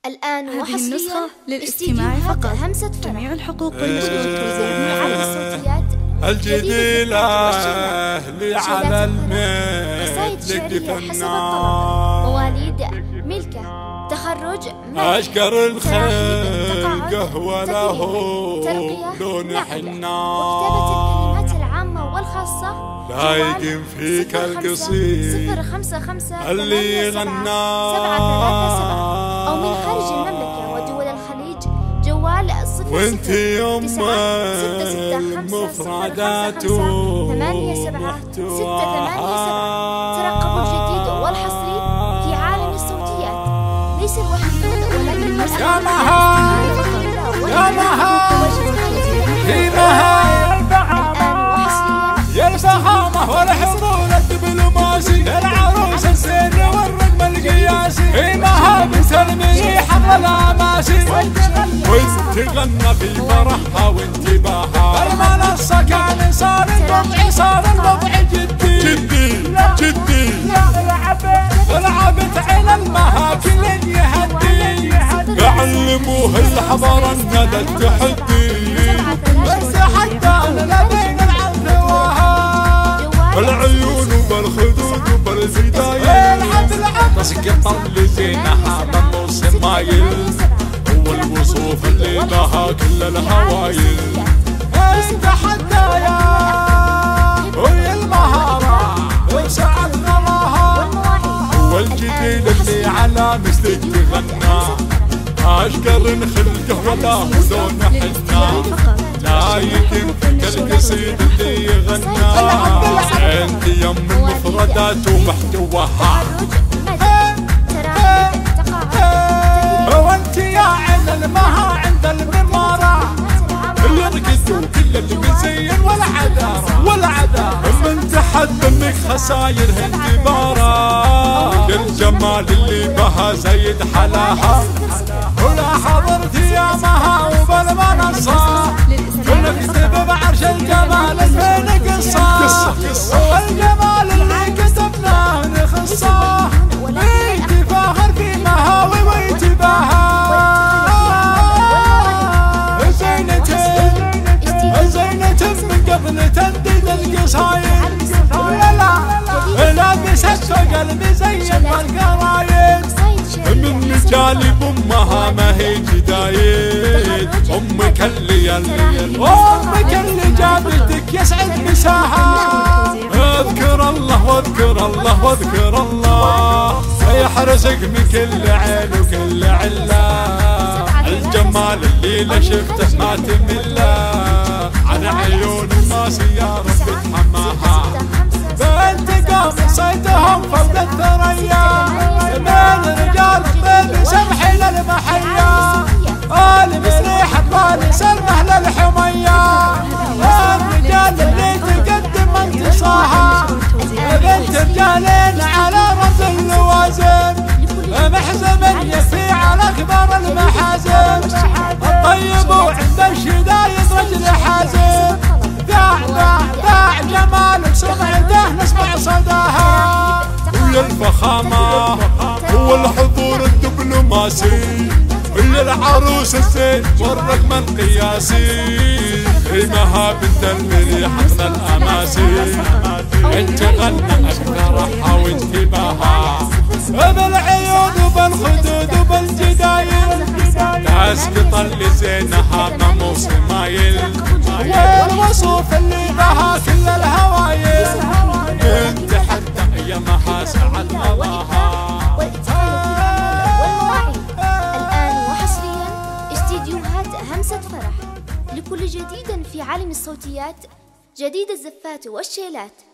الآن هذه النسخة للاستماع فقط. همسة فرح. جميع الحقوق والتوزيع على الصوتيات الجديد الأهلي على المثل فنان مواليد ملكة تخرج أشكر الخلق وله لون حنان وكتابة الكلمات العامة والخاصة لايق فيك القصيد 055 اللي غنى 737 أو من خارج المملكة ودول الخليج جوال 0 وانت يوم 6 المفردات 8 7 6 8 7. ترقبوا الجديد والحصري في عالم الصوتيات. ليس الوحيد ولكن يا مها يا مها في مها يا الفخامة والحضور الدبلوماسي العروس السر والرقم القياسي في مها بنت المليحة والاماسي وانت غنى في فرحها وانتباهها المنصة كان صار الوضع جدي جدي لعبت على المهاكل يهدي بعلموه الحضارة الندى التحدي بس حتى لبين العيون وبالخدود وبالزدايل تسقط اللي زينها من نص مايل هو الوصوف اللي بها كل الهوايل انت حدايا وهي المهارة وسعد غلاها والجديد اللي على مثلك تغنى اشقر خلقه ولا هو لون حنا لا يمكن القصيد اللي يغنى انت يم المفردات ومحتواها وانت يا عين المها عند الممارة يرقدوا كل المزين والعذارة من تحت منك خساير انتبارة للجمال اللي بها زيد حلاها ولا حضرت يا مها وبالمنصة ونكتب بعرش الجمال من قصة والجمال اللي كتبناه نخصه يتفاخر في مهاوي ويتباهى زينة من قبل تنديد القصايد لا بست قلبي زي القرايد من رجالي بامها ما هي جدايد امك اللي جابتك يسعد مساها اذكر الله واذكر الله واذكر الله يحرزق من كل عين وكل عله الجمال اللي لا شفته ما تمله عن عيون الناس يا رب تحماها بنت قوم صيدهم فوق الثريا من رجال الطيب سمح للمحيا المليح الطال سلمه للحمية الرجال اللي تقدم انتصاها بنت رجالين على رمز اللوازم محزم يفي على اكبر المحازم الطيب وعند الشدايد رجل حازم باع جمال سمعته نسمع صداها ويا الفخامة هو الحضور الدبلوماسي ويا العروس الزين والرقم القياسي مها بنت المليحة من الاماسي انت غنى افكارها وانتباهها بالعيون وبالخدود وبالجدايل تسقط اللي زينها مو سمايل والوصوف اللي بها كل الهوايل انت حتى ايامها سعد غلاها. الآن وحصريا استديوهات همسة فرح لكل جديد في عالم الصوتيات. جديد الزفات والشيلات.